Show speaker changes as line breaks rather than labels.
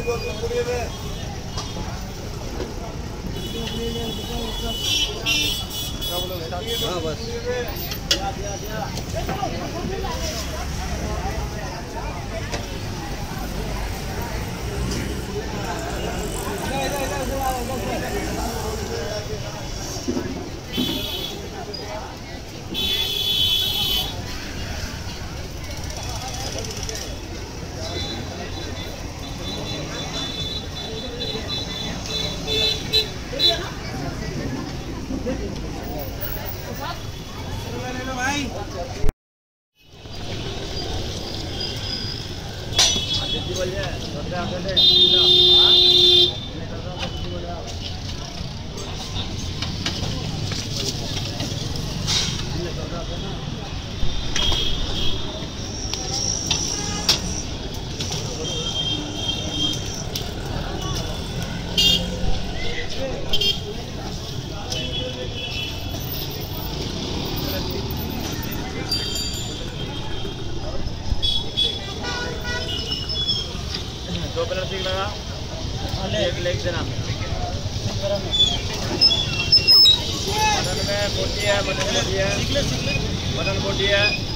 हाँ बस दो कलर सीख लगा एक लेग देना। मटन में बोटी है, मटन बोटी है, मटन बोटी है।